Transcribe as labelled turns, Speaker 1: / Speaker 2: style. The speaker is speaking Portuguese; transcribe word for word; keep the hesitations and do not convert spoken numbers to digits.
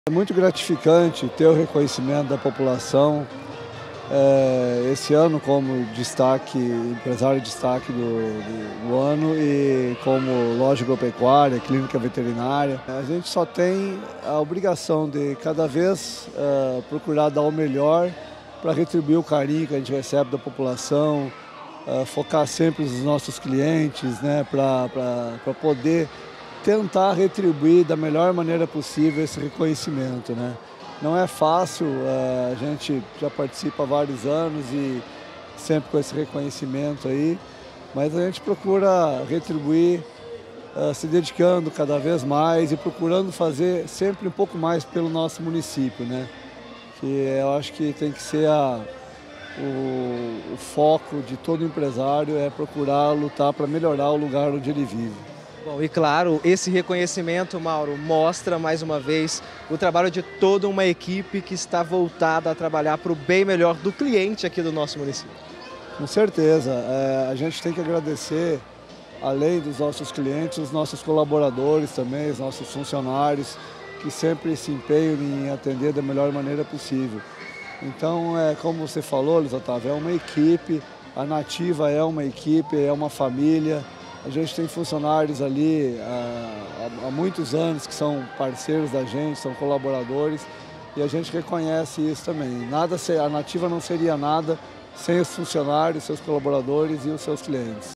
Speaker 1: É muito gratificante ter o reconhecimento da população. É, esse ano como destaque, empresário de destaque do, do, do ano e como loja agropecuária, clínica veterinária. A gente só tem a obrigação de cada vez uh, procurar dar o melhor para retribuir o carinho que a gente recebe da população, uh, focar sempre nos nossos clientes, né, para poder tentar retribuir da melhor maneira possível esse reconhecimento, né? Não é fácil, a gente já participa há vários anos e sempre com esse reconhecimento aí, mas a gente procura retribuir se dedicando cada vez mais e procurando fazer sempre um pouco mais pelo nosso município, né? Que eu acho que tem que ser a, o, o foco de todo empresário, é procurar lutar para melhorar o lugar onde ele vive.
Speaker 2: Bom, e claro, esse reconhecimento, Mauro, mostra mais uma vez o trabalho de toda uma equipe que está voltada a trabalhar para o bem melhor do cliente aqui do nosso município.
Speaker 1: Com certeza, é, a gente tem que agradecer, além dos nossos clientes, os nossos colaboradores também, os nossos funcionários, que sempre se empenham em atender da melhor maneira possível. Então, é, como você falou, Luiz Otávio, é uma equipe, a Nativa é uma equipe, é uma família. A gente tem funcionários ali há, há muitos anos que são parceiros da gente, são colaboradores, e a gente reconhece isso também. Nada, a Nativa não seria nada sem os funcionários, seus colaboradores e os seus clientes.